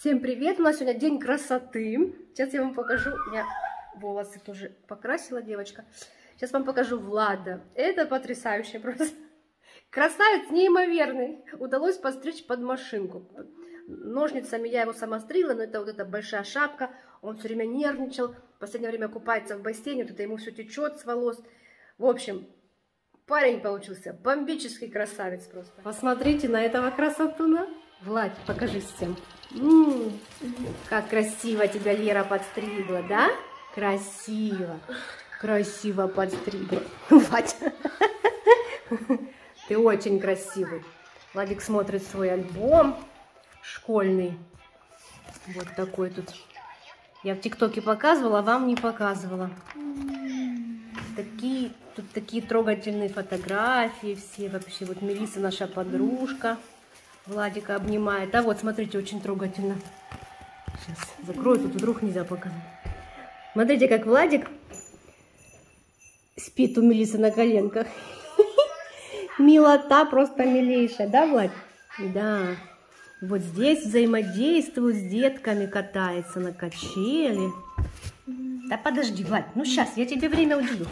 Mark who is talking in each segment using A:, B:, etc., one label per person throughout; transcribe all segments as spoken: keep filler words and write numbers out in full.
A: Всем привет! У нас сегодня день красоты. Сейчас я вам покажу. У меня волосы тоже покрасила девочка. Сейчас вам покажу Влада. Это потрясающе просто. Красавец неимоверный. Удалось постричь под машинку. Ножницами я его сама стригла, но это вот эта большая шапка. Он все время нервничал. В последнее время купается в бассейне. Вот это ему все течет с волос. В общем, парень получился бомбический красавец просто. Посмотрите на этого красотуна. Влад, покажись всем. М-м-м, как красиво тебя Лера подстригла, да? Красиво. Красиво подстригла. Влад, ты очень красивый. Владик смотрит свой альбом школьный. Вот такой тут. Я в ТикТоке показывала, а вам не показывала. Такие, тут такие трогательные фотографии все вообще. Вот Мелисса, наша подружка, Владика обнимает. А вот, смотрите, очень трогательно. Сейчас закрою, тут вдруг нельзя показать. Смотрите, как Владик спит у Мелиссы на коленках. Милота просто милейшая, да, Влад? Да. Вот здесь взаимодействует с детками, катается на качели. Да подожди, Влад, ну сейчас, я тебе время уделю.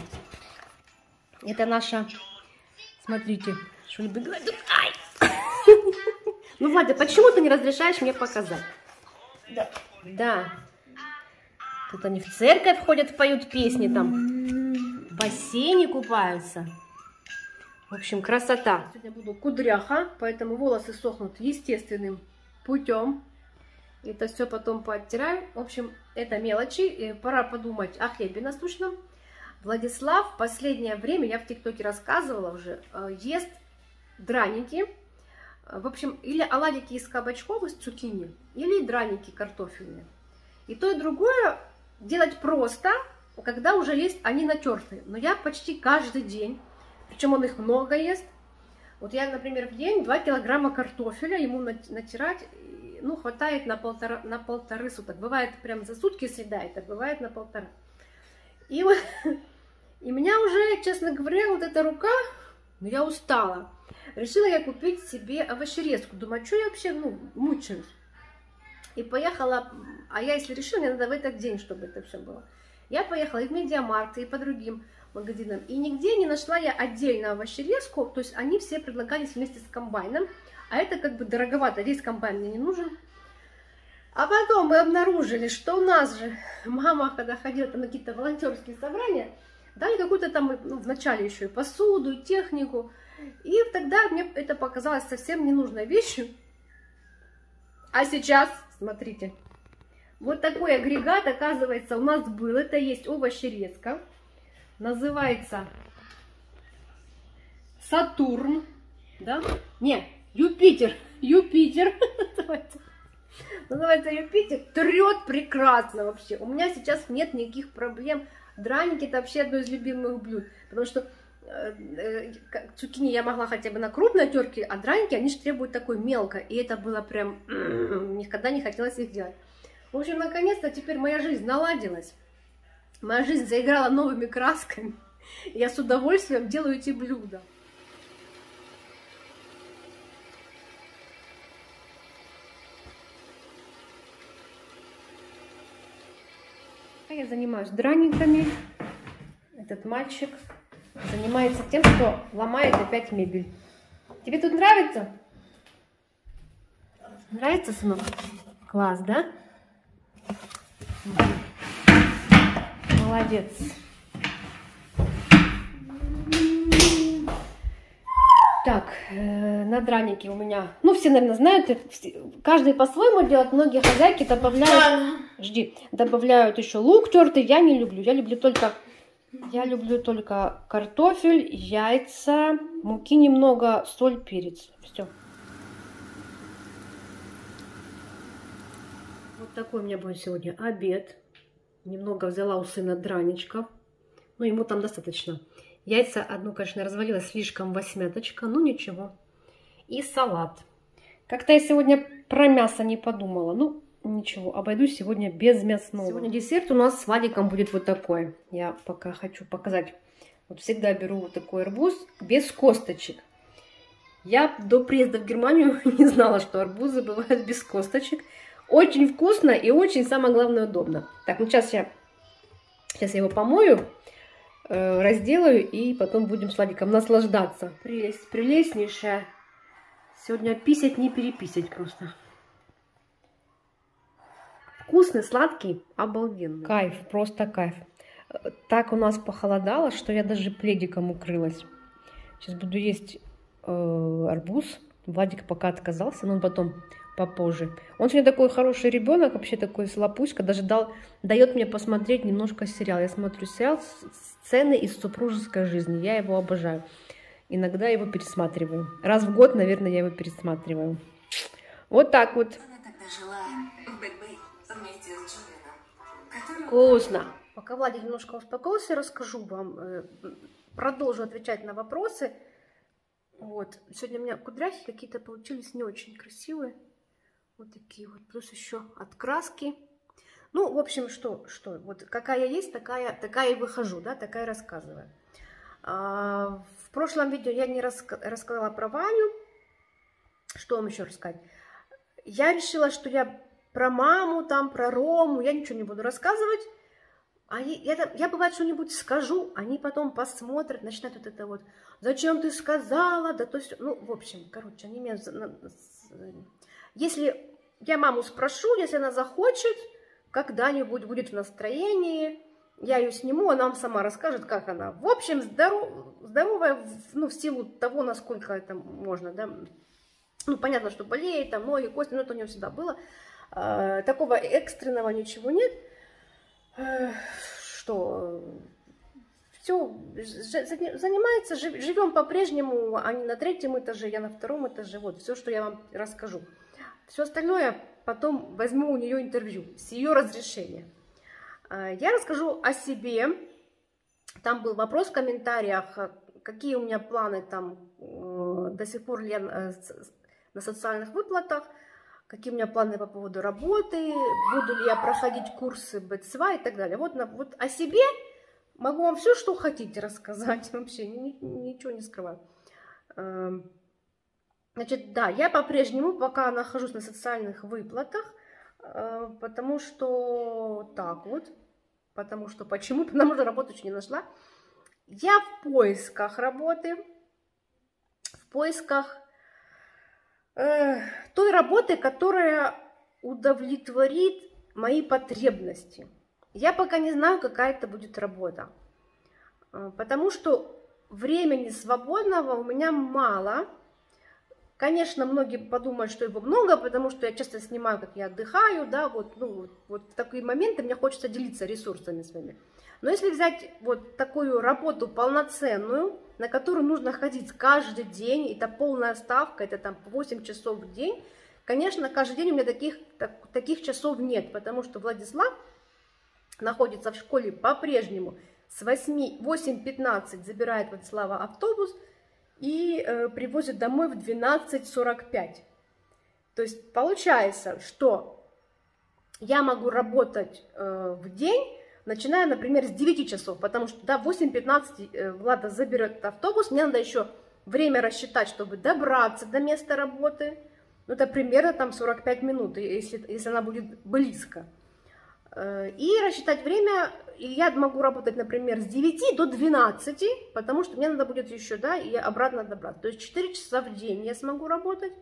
A: Это наша, смотрите, что любит говорить. Ай! Ну, Владя, почему ты не разрешаешь мне показать? Да. Да. Тут они в церковь ходят, поют песни там. В бассейне купаются. В общем, красота. Сегодня буду кудряха, поэтому волосы сохнут естественным путем. Это все потом пооттираю. В общем, это мелочи. Пора подумать о хлебе насущном. Владислав в последнее время, я в ТикТоке рассказывала уже, ест драники. В общем, или оладики из кабачков, из цукини, или драники картофельные. И то, и другое делать просто, когда уже есть они натертые. Но я почти каждый день, причем он их много ест. Вот я, например, в день два килограмма картофеля ему натирать, ну, хватает на полтора, на полторы суток. Бывает прям за сутки съедает, а бывает на полтора. И, вот, и меня уже, честно говоря, вот эта рука, ну, я устала. Решила я купить себе овощерезку. Думаю, что я вообще, ну, мучаюсь. И поехала, а я, если решила, мне надо в этот день, чтобы это все было. Я поехала и в Медиамаркт, и по другим магазинам. И нигде не нашла я отдельно овощерезку. То есть они все предлагались вместе с комбайном. А это как бы дороговато, весь комбайн мне не нужен. А потом мы обнаружили, что у нас же мама, когда ходила там на какие-то волонтерские собрания, дали какую-то там, ну, вначале еще и посуду, и технику. И тогда мне это показалось совсем ненужной вещью. А сейчас, смотрите, вот такой агрегат, оказывается, у нас был. Это есть овощерезка. Называется Сатурн. Да? Не, Юпитер. Юпитер. Называется Юпитер. Трет прекрасно вообще. У меня сейчас нет никаких проблем. Драники — это вообще одно из любимых блюд. Потому что цукини я могла хотя бы на крупной терке, а драники, они же требуют такой мелко. И это было прям... Никогда не хотелось их делать. В общем, наконец-то теперь моя жизнь наладилась. Моя жизнь заиграла новыми красками. Я с удовольствием делаю эти блюда. Я занимаюсь драниками. Этот мальчик занимается тем, что ломает опять мебель. Тебе тут нравится? Нравится, сынок? Класс, да? Молодец. Так, э, на дранике у меня, ну, все, наверное, знают, каждый по-своему делает, многие хозяйки добавляют, жди, добавляют еще лук тертый, я не люблю, я люблю только, я люблю только картофель, яйца, муки немного, соль, перец, все. Вот такой у меня будет сегодня обед, немного взяла у сына драничков, ну, ему там достаточно. Яйца одну, конечно, развалилась слишком восьмяточка, ну ничего. И салат. Как-то я сегодня про мясо не подумала. Ну, ничего, обойдусь сегодня без мясного. Сегодня десерт у нас с Владиком будет вот такой. Я пока хочу показать. Вот всегда беру вот такой арбуз без косточек. Я до приезда в Германию не знала, что арбузы бывают без косточек. очень вкусно и очень, самое главное, удобно. Так, ну сейчас я, сейчас я его помою, э, разделаю и потом будем с Владиком наслаждаться. Прелесть, прелестнейшая. Сегодня писать, не переписать просто. Вкусный, сладкий, обалденный. Кайф, просто кайф. Так у нас похолодало, что я даже пледиком укрылась. Сейчас буду есть э, арбуз. Владик пока отказался, но он потом попозже. Он сегодня такой хороший ребенок, вообще такой слапуська, даже дал, дает мне посмотреть немножко сериал. Я смотрю сериал «Сцены из супружеской жизни». Я его обожаю. Иногда его пересматриваю. Раз в год, наверное, я его пересматриваю. Вот так вот. Вкусно. Пока Владик немножко успокоился, расскажу вам, э, продолжу отвечать на вопросы. Вот. Сегодня у меня кудряхи какие-то получились не очень красивые. Вот такие вот. Плюс еще от краски. Ну, в общем, что, что вот какая я есть, такая, такая и выхожу, да, такая и рассказываю. А, в прошлом видео я не раска рассказала про Ваню. Что вам еще рассказать? Я решила, что я про маму, там, про Рому, я ничего не буду рассказывать. А я, я бывает что-нибудь скажу, они потом посмотрят, начинают вот это вот, зачем ты сказала, да то есть, ну, в общем, короче, они меня, если я маму спрошу, если она захочет, когда-нибудь будет в настроении, я ее сниму, она вам сама расскажет, как она. В общем, здоров, здоровая, ну, в силу того, насколько это можно, да, ну, понятно, что болеет, там, ноги, кости, но это у нее всегда было, а, такого экстренного ничего нет. Что все занимается, живем по-прежнему, а не на третьем этаже, я на втором этаже. Вот все, что я вам расскажу. Все остальное потом возьму у нее интервью с ее разрешения. Я расскажу о себе. Там был вопрос в комментариях, какие у меня планы там до сих пор ли я на социальных выплатах. Какие у меня планы по поводу работы, буду ли я проходить курсы бэ два и так далее. Вот, вот о себе могу вам все, что хотите рассказать, вообще ни, ничего не скрываю. Значит, да, я по-прежнему пока нахожусь на социальных выплатах, потому что так вот, потому что почему, потому что работу еще не нашла. Я в поисках работы, в поисках той работы, которая удовлетворит мои потребности. Я пока не знаю, какая это будет работа, потому что времени свободного у меня мало. Конечно, многие подумают, что его много, потому что я часто снимаю, как я отдыхаю, да, вот, ну, вот в такие моменты мне хочется делиться ресурсами своими. Но если взять вот такую работу полноценную, на которую нужно ходить каждый день, это полная ставка, это там восемь часов в день, конечно, каждый день у меня таких, так, таких часов нет, потому что Владислав находится в школе по-прежнему с восемь пятнадцать забирает Владислава автобус и э, привозит домой в двенадцать сорок пять. То есть получается, что я могу работать э, в день, начиная, например, с девяти часов, потому что до восемь пятнадцать Влада заберет автобус, мне надо еще время рассчитать, чтобы добраться до места работы. Ну, это примерно там сорок пять минут, если, если она будет близко. И рассчитать время, и я могу работать, например, с девяти до двенадцати, потому что мне надо будет еще, да, и обратно добраться. То есть четыре часа в день я смогу работать,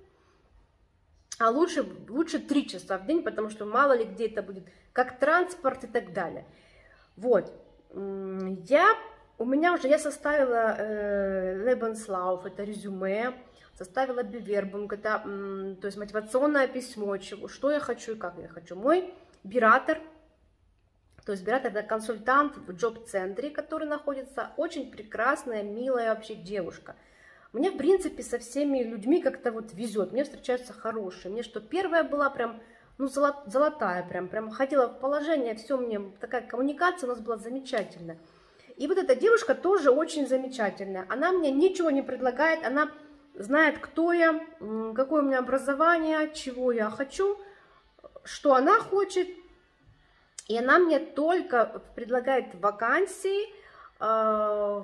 A: а лучше, лучше три часа в день, потому что мало ли где это будет, как транспорт и так далее. Вот, я, у меня уже, я составила э, Lebenslauf, это резюме, составила Bewerbung, это, э, то есть мотивационное письмо, чего, что я хочу и как я хочу. Мой биратор, то есть биратор это консультант в джоб-центре, который находится, очень прекрасная, милая вообще девушка. Мне, в принципе, со всеми людьми как-то вот везет, мне встречаются хорошие. Мне что, первая была прям... Ну, золотая прям, прям ходила в положение, все мне, такая коммуникация у нас была замечательная. И вот эта девушка тоже очень замечательная. Она мне ничего не предлагает, она знает, кто я, какое у меня образование, чего я хочу, что она хочет. И она мне только предлагает вакансии э,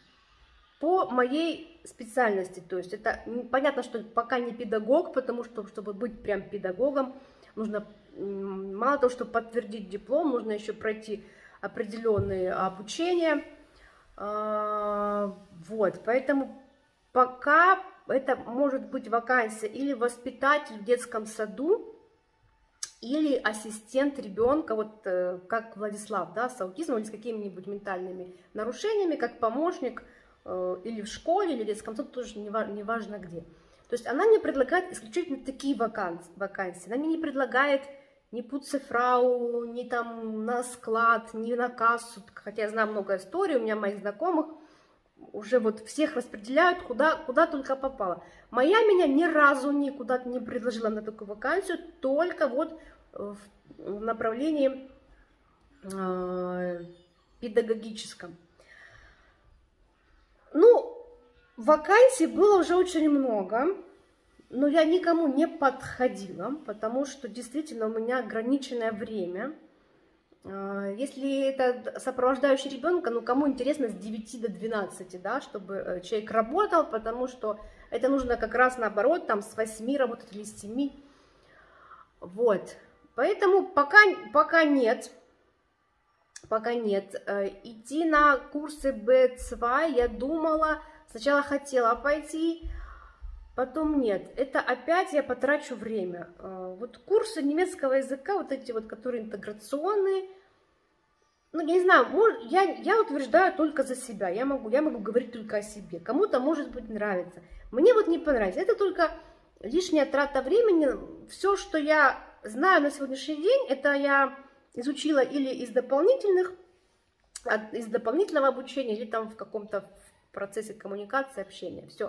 A: по моей специальности. То есть это понятно, что пока не педагог, потому что, чтобы быть прям педагогом, нужно мало того, чтобы подтвердить диплом, нужно еще пройти определенные обучения. Вот, поэтому пока это может быть вакансия или воспитатель в детском саду, или ассистент ребенка, вот как Владислав, да, с аутизмом или с какими-нибудь ментальными нарушениями, как помощник или в школе, или в детском саду, тоже неважно где. То есть она мне предлагает исключительно такие вакансии. Она мне не предлагает ни пуцефрау, ни там на склад, ни на кассу. Хотя я знаю много историй, у меня моих знакомых уже вот всех распределяют куда, куда только попало. Моя меня ни разу никуда не предложила на такую вакансию, только вот в направлении э, педагогическом. Ну, вакансий было уже очень много, но я никому не подходила, потому что действительно у меня ограниченное время. Если это сопровождающий ребенка, ну кому интересно с девяти до двенадцати, да, чтобы человек работал, потому что это нужно как раз наоборот, там с восьми работать или с семи. Вот, поэтому пока, пока нет, пока нет. Идти на курсы бэ два я думала, сначала хотела пойти, потом нет. Это опять я потрачу время. Вот курсы немецкого языка, вот эти вот, которые интеграционные, ну, я не знаю, я, я утверждаю только за себя. Я могу, я могу говорить только о себе. Кому-то, может быть, нравится. Мне вот не понравится. Это только лишняя трата времени. Все, что я знаю на сегодняшний день, это я изучила или из дополнительных, из дополнительного обучения, или там в каком-то процессе коммуникации, общения. Все.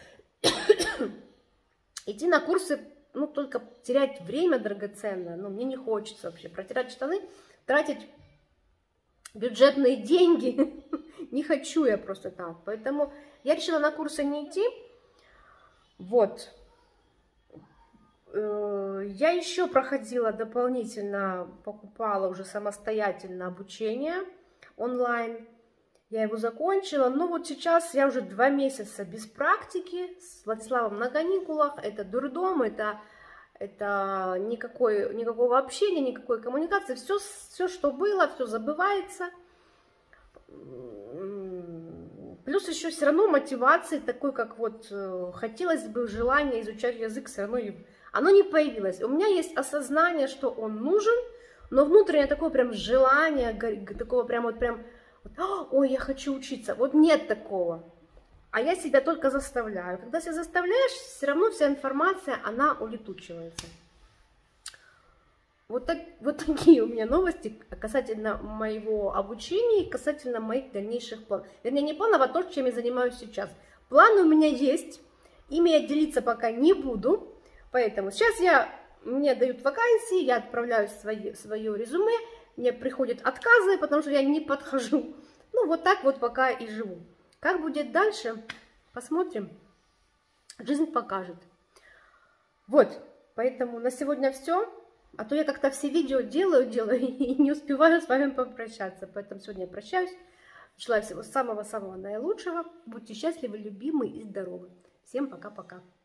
A: Идти на курсы, ну, только терять время драгоценное, ну, мне не хочется вообще. Протирать штаны, тратить бюджетные деньги, не хочу я просто так. Поэтому я решила на курсы не идти. Вот. Я еще проходила дополнительно, покупала уже самостоятельно обучение онлайн. Я его закончила, но вот сейчас я уже два месяца без практики, с Владиславом на каникулах. Это дурдом, это, это никакой, никакого общения, никакой коммуникации. Все, все, что было, все забывается. Плюс еще все равно мотивации такой, как вот хотелось бы, желание изучать язык, все равно оно не появилось. У меня есть осознание, что он нужен, но внутреннее такое прям желание, такого прям вот прям... Ой, я хочу учиться. Вот нет такого. А я себя только заставляю. Когда себя заставляешь, все равно вся информация, она улетучивается. Вот, так, вот такие у меня новости касательно моего обучения и касательно моих дальнейших планов. Вернее, не планов, а то, чем я занимаюсь сейчас. Планы у меня есть. Ими я делиться пока не буду. Поэтому сейчас я, мне дают вакансии, я отправляю свои, свое резюме. Мне приходят отказы, потому что я не подхожу. Ну, вот так вот пока и живу. Как будет дальше, посмотрим. Жизнь покажет. Вот, поэтому на сегодня все. А то я как-то все видео делаю, делаю и не успеваю с вами попрощаться. Поэтому сегодня я прощаюсь. Желаю всего самого-самого наилучшего. Будьте счастливы, любимы и здоровы. Всем пока-пока.